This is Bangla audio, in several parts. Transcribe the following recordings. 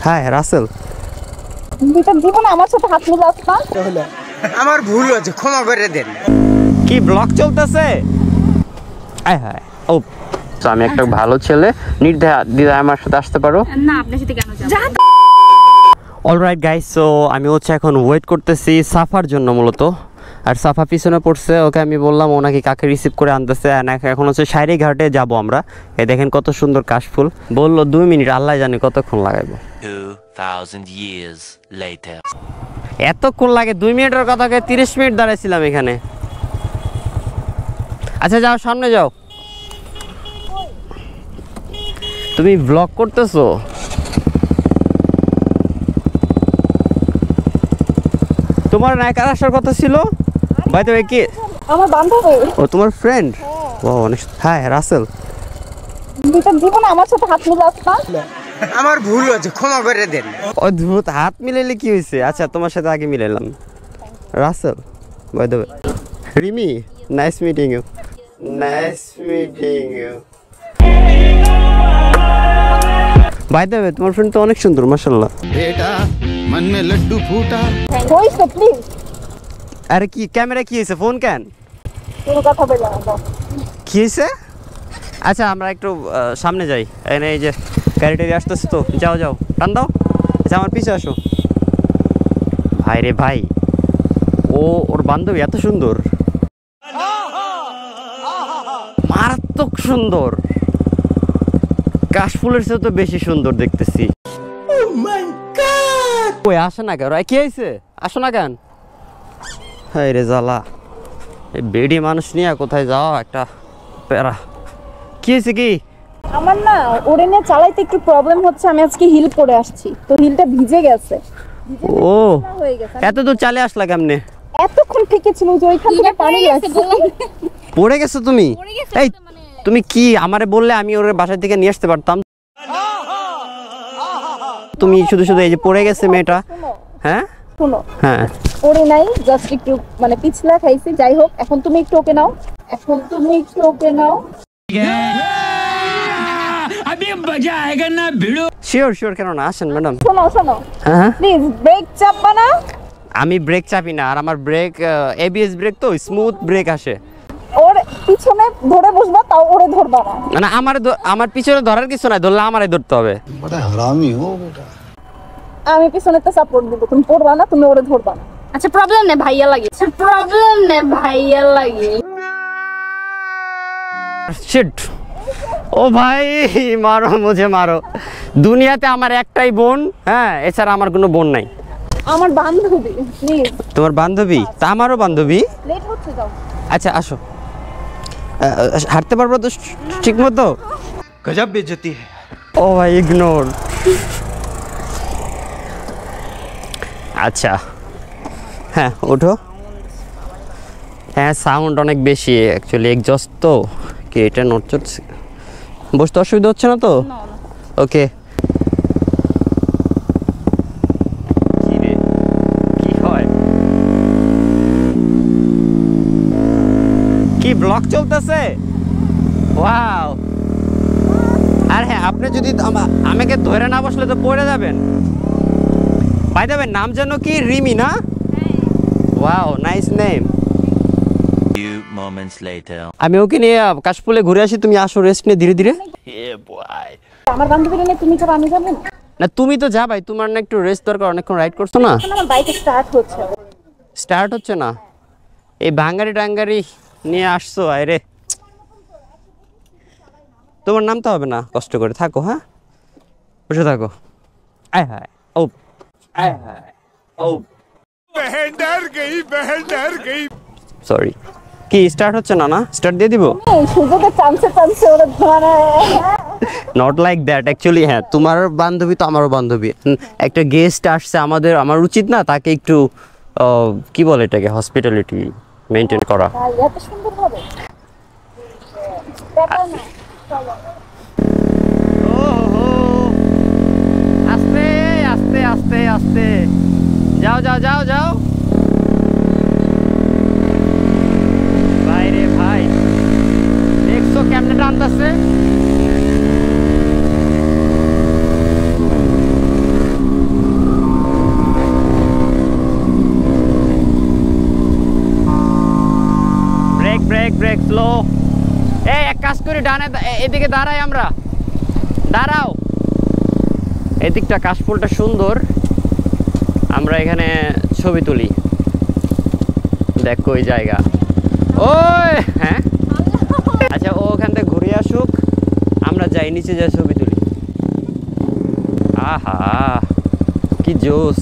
হাই রাসেল, দুইটা জীবন আমার সাথে হাত মিলাস না। আমার ভুল হয়েছে, ক্ষমা করে দেন। কি ব্লগ চলতেছে? আয় হায় ও, তো আমি একটা ভালো ছেলে, নির্দ্বিধায় আমার সাথে আসতে পারো না? আপনার সাথে কেন যাব? অলরাইট গাইস, সো আমি হচ্ছে এখন ওয়েট করতেছি সাফার জন্য মূলত। আর সাফা পিছনে পড়ছে, ওকে আমি বললাম ও নাকি কাকে রিসিভ করে আনতেছে। এখন হচ্ছে শাইরি ঘাটে যাব আমরা। এই দেখেন কত সুন্দর কাশফুল। বললো 2 মিনিট, আল্লাহ জানে কতক্ষণ লাগাবো। 2000 years later. এতক্ষণ লাগে? 2 মিনিটের কথাকে 30 মিনিট দাঁড়াইছিলাম এখানে। আচ্ছা যাও, সামনে যাও। তুমি ব্লগ করতেছো? তোমার নায়িকার আসার কথা ছিল? ভাই তুমি কি? আমার বান্ধবী। ও তোমার ফ্রেন্ড? ও অনেক। হাই রাসেল, দুইটা জীবন আমার সাথে হাত মিলাস না। আমার ভুল হয়েছে, ক্ষমা করে দেন। অদ্ভুত, হাত মিলাইলে কি হয়েছে? আচ্ছা তোমার সাথে আগে মিলাইলাম। Rasel by the way, Rimi, nice meeting you. Nice meeting you. By the way, তোমার ফ্রেন্ড তো অনেক সুন্দর মাশাআল্লাহ। बेटा मन में लड्डू फूटा। কইস তো প্লিজ। আরে কি ক্যামেরা কি হয়েছে? ফোন কেন? কোনো কথা বললাম না। কি হয়েছে? আচ্ছা আমরা একটু সামনে যাই। এই যে গাড়িটারি আসতেছে তো, যাও যাও, টান দাও। আচ্ছা আমার পিছে আসো। ভাই রে ভাই, ওর বান্ধবী এত সুন্দর, মারাত্মক সুন্দর। কাশফুলের চেয়ে তো বেশি সুন্দর দেখতেছি। ওই আসে না কেন? কি হয়েছে? আসো না কেন? হাই রে জ্বালা, এই বেডি মানুষ নিয়ে কোথায় যাওয়া একটা প্যারা। কি হয়েছে কি? আমার না ওরে নিয়ে চালাইতে একটু প্রবলেম হচ্ছে। আমি আজকে হিল পরে আসছি, তো হিলটা ভিজে গেছে। ও হয়ে গেছে। এত দূর চালে আসলা কেমনে? এতক্ষণ থেকে ছিল যে ওইখান থেকে পানি আসছে। পড়ে গেছো তুমি? এই তুমি কি আমারে বললে আমি ওর বাসা থেকে নিয়ে আসতে পারতাম। তুমি শুধু শুধু এই যে পড়ে গেছে মেয়েটা। হ্যাঁ শুনো, হ্যাঁ পরে নাই, জাস্ট একটু মানে পিছলা খাইছি। যাই হোক, এখন তুমি একটু ওকে নাও। এখন তুমি একটু ওকে নাও। শিওর শিওর, কেন না, আসেন ম্যাডাম। শোনো শোনো, হ্যাঁ প্লিজ ব্রেক চাপবা না। আমি ব্রেক চাপি না, আর আমার ব্রেক এবিএস ব্রেক তো স্মুথ ব্রেক আসে। ওর পিছনে ধরে বসবা, তাও ওরে ধরবা না। না আমার পিছনে ধরার কিছু নাই, ধরলে আমারে ধরতে হবে। बड़ा हरामी हो बेटा। আমি পিছনেতে সাপোর্ট দিব, তুমি পড়বা না, তুমি ওরে ধরবা না। আচ্ছা প্রবলেম নেই, ভাইয়া লাগে। প্রবলেম নেই, ভাইয়া লাগে। শিট, ও ভাই মারো মুঝে মারো। দুনিয়াতে আমার একটাই বোন, হ্যাঁ, এছাড়া আমার কোনো বোন নাই। আমার বান্ধবী, প্লিজ। তোমার বান্ধবী? তা আমারও বান্ধবী। লেট হচ্ছে, যাও। আচ্ছা আসো, হাঁটতে পারবো তো ঠিক মতো? गजब बेइज्जती है। ও ভাই ইগনোর। আচ্ছা হ্যাঁ ওঠো। হ্যাঁ সাউন্ড অনেক বেশি অ্যাকচুয়ালি, এক্সজস্ট তো। কি এটা নোট চলছে? বসতে অসুবিধা হচ্ছে না তো? ওকে। কি রে, কি হয়? কি ব্লগ চলতেছে? ওয়াও। আর হ্যাঁ, আপনি যদি আমাকে ধরে না বসলে তো পড়ে যাবেন। বাই দ্য ওয়ে, নাম যেন কি? রিমি না? Wow, nice name. Few moments later. আমি ওকে নিয়ে কাশফুলে ঘুরে আসি, তুমি আসো রেস্ট নিয়ে ধীরে ধীরে। আমার বান্ধবী নিয়ে তুমি যাবে, আমি যাবো না। না তুমি তো যাবাই, তোমার না একটু রেস্ট দরকার, অনেকক্ষণ রাইড করছো না। আমার বাইক স্টার্ট হচ্ছে। স্টার্ট হচ্ছে না? এই ভাঙ্গারি টাঙ্গারি নিয়ে আসছো, আরে তোমার নামতে হবে না, কষ্ট করে থাকো। হ্যাঁ বসে থাকো। আয় হায় ও, আয় হায় ও, बहन डर गई। সরি। কি স্টার্ট হচ্ছে না? না স্টার্ট দিয়ে দিব? এই সুযোগে চান্সে ওরে ধরে। Not like that actually. হ্যাঁ তোমার বান্ধবী তো আমারও বান্ধবী। একটা গেস্ট আসছে, আমার উচিত না তাকে একটু কি বলে এটাকে, হসপিটালিটি মেনটেন করা। এত সুন্দর হবে। ব্যাপার না, চলো। আস্তে আস্তে আস্তে আস্তে, যাও যাও যাও যাও। ভাই রে ভাই, দেখছো কেমনে টানতেছে? স্লো। এই এক কাজ করি, ডানে এদিকে দাঁড়াই আমরা, দাঁড়াও। এদিকটা কাশফুলটা সুন্দর, আমরা এখানে ছবি তুলি। দেখো ওই জায়গা, ওই হ্যাঁ আচ্ছা ও ওখান থেকে ঘুরে আসুক, আমরা যাই নিচে যাই ছবি তুলি। আহা কি জোস।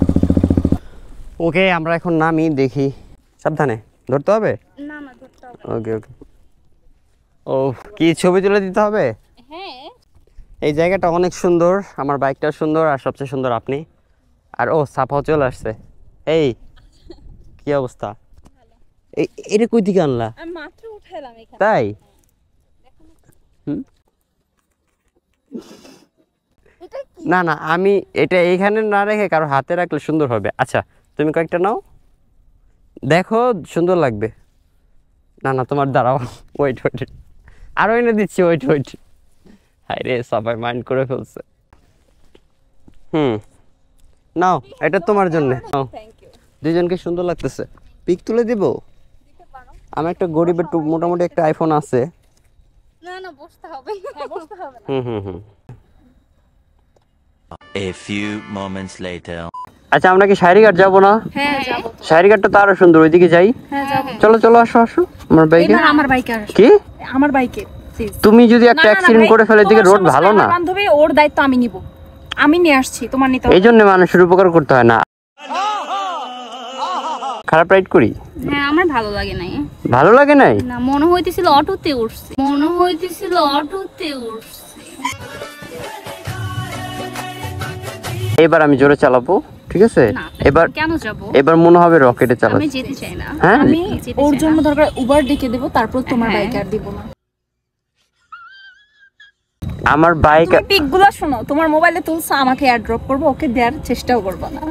ওকে আমরা এখন নামি, দেখি। সাবধানে ধরতে হবে। না না ধরতে হবে। ওকে ওকে। ও কি ছবি তুলে দিতে হবে? হ্যাঁ এই জায়গাটা অনেক সুন্দর, আমার বাইকটা সুন্দর, আর সবচেয়ে সুন্দর আপনি। আর ও সাফাও চলে আসছে। এই কি অবস্থা? এটা কই থেকে আনলা? আমি মাত্র উঠাইলাম এখানে। তাই? এটা কি? না না, আমি এটা এইখানে না রেখে কারো হাতে রাখলে সুন্দর হবে। আচ্ছা তুমি কয়েকটা নাও, দেখো সুন্দর লাগবে। না না তোমার দাঁড়াও, ওয়েট ওয়েট, আরো এনে দিচ্ছি, ওয়েট ওয়েট। হাই রে সবাই মাইন্ড করে ফেলছে। নাও এটা তোমার জন্য, নাও। Thank you. দুইজনকে সুন্দর লাগতেছে, পিক তুলে দিব। দিতে পারো? আমার একটা গরিবের মোটামুটি একটা আইফোন আছে। না না বসতে হবে। হ্যাঁ বসতে হবে না। হুম। A few moments later. আচ্ছা আমরা কি শায়রিঘাট যাবো না? হ্যাঁ যাব। শায়রিঘাটটা তো আরো সুন্দর, ওইদিকে যাই। হ্যাঁ যাব। চলো চলো, আসো আসো আমার বাইকে। এবার আমার বাইকে আসো। কি আমার বাইকে প্লিজ। তুমি যদি একটা অ্যাক্সিডেন্ট করে ফেলে, দিকে রোড ভালো না। বান্ধবী ওর দায়িত্ব আমি নিব, আমি নিয়ে আসছি, তোমার নিতে হবে। এই জন্য মানুষের উপকার করতে হয় না। খারাপ রাইড করি? হ্যাঁ আমার ভালো লাগে নাই। ভালো লাগে নাই? না মনে হইতেছিল অটোতে উঠছি, মনে হইতেছিল অটোতে উঠছি। এবার আমি জোরে চালাবো, ঠিক আছে? না এবার কেন যাব? এবার মনে হবে রকেটে আমি চালাচ্ছি। যেতে চাই না। হ্যাঁ? আমি ওর জন্য দরকার উবার ডেকে দেবো, তারপর তোমার হ্যাঁ। বাইক আর দিব না। আমার বাইক তুমি পিকগুলো শোনো, তোমার মোবাইলে তুলছো, আমাকে এয়ার ড্রপ করবো, ওকে দেওয়ার চেষ্টাও করবো না।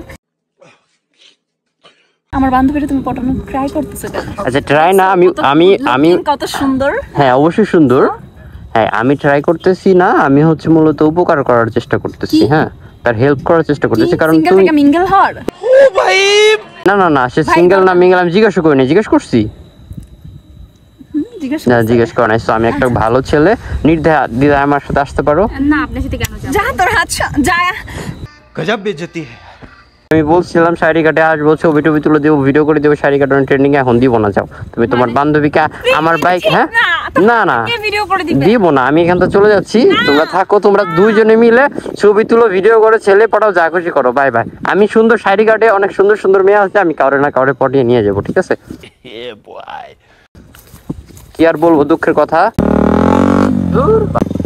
আমার বান্ধবীরা তুমি পটানো ট্রাই করতেছো কেন? আচ্ছা ট্রাই না, আমি কত সুন্দর। হ্যাঁ অবশ্যই সুন্দর। হ্যাঁ আমি ট্রাই করতেছি না, আমি হচ্ছে মূলত উপকার করার চেষ্টা করতেছি। হ্যাঁ তার হেল্প করার চেষ্টা করতেছি, কারণ সিঙ্গেল তুমি থেকে মিঙ্গেল হওয়ার। না সে সিঙ্গেল না মিঙ্গেল আমি জিজ্ঞাসা করিনি। জিজ্ঞেস করছি? না জিজ্ঞেস করা নাই। আমি একটা ভালো ছেলে, নির্দ্বিধায় আমার সাথে আসতে পারো। না আপনার সাথে কেন যাব? যা তোর হাত যা। गजब बेइज्जती है। আমি বলছিলাম শাড়িঘাটে আসবো, ছবি টবি তুলে দেবো, ভিডিও করে দেবো। শাড়িঘাট ট্রেন্ডিং এখন দিব না, যাও তুমি তোমার বান্ধবীকে আমার বাইক। হ্যাঁ না ভিডিও করে দিবে। দিব না, আমি এখান থেকে চলে যাচ্ছি। তোমরা থাকো, তোমরা দুইজনে মিলে ছবি তুলো, ভিডিও করে, ছেলে পাঠাও, যা খুশি করো। Bye bye. আমি সুন্দর শাড়িঘাটে অনেক সুন্দর সুন্দর মেয়ে আছে, আমি কাউরে না কাউরে পটিয়ে নিয়ে যাবো, ঠিক আছে? Yeah, boy. কি আর বলবো, দুঃখের কথা।